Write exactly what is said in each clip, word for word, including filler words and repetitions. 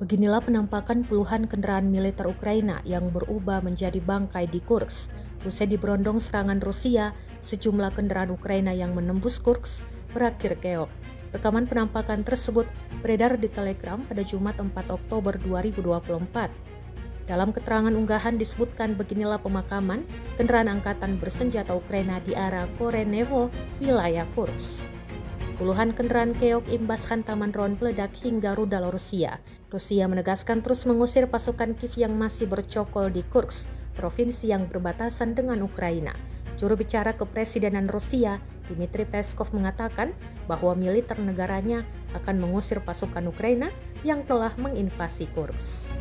Beginilah penampakan puluhan kendaraan militer Ukraina yang berubah menjadi bangkai di Kursk. Usai diberondong serangan Rusia, sejumlah kendaraan Ukraina yang menembus Kursk berakhir keok. Rekaman penampakan tersebut beredar di Telegram pada Jumat empat Oktober dua ribu dua puluh empat. Dalam keterangan unggahan disebutkan beginilah pemakaman kendaraan angkatan bersenjata Ukraina di arah Korenevo, wilayah Kursk. Puluhan kendaraan keok imbas hantaman drone peledak hingga rudal Rusia. Rusia menegaskan terus mengusir pasukan Kiev yang masih bercokol di Kursk, provinsi yang berbatasan dengan Ukraina. Juru bicara kepresidenan Rusia, Dmitry Peskov mengatakan bahwa militer negaranya akan mengusir pasukan Ukraina yang telah menginvasi Kursk.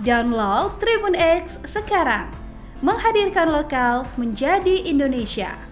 Download Tribun X sekarang, menghadirkan lokal menjadi Indonesia.